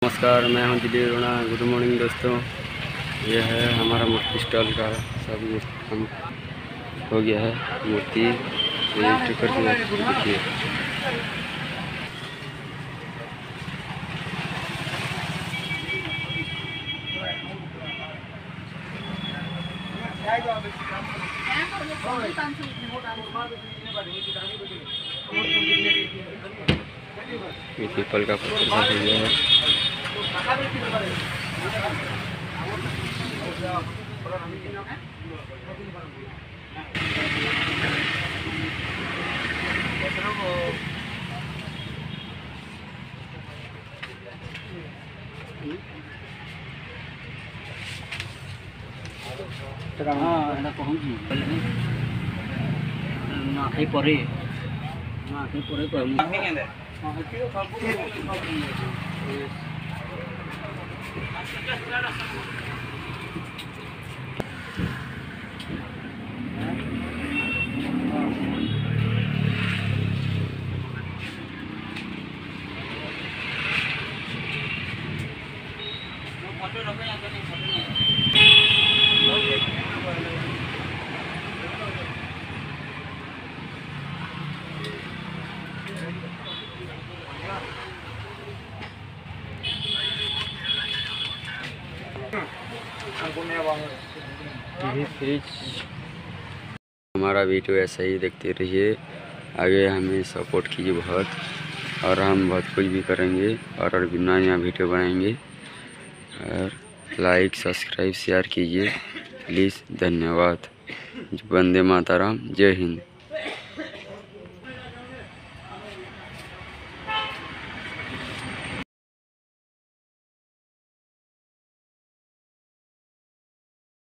नमस्कार, मैं हूं दिलीप अरोड़ा। गुड मॉर्निंग दोस्तों। यह है हमारा मूर्ति स्टॉल का सब हम हो गया है। मूर्ति देखिए। ये पीपल का पत्थर सा हो गया है। हमारा वीडियो ऐसा ही देखते रहिए, आगे हमें सपोर्ट कीजिए बहुत, और हम बहुत कुछ भी करेंगे और भी नया वीडियो बनाएंगे। और लाइक सब्सक्राइब शेयर कीजिए प्लीज़। धन्यवाद। वंदे मातरम। जय हिंद।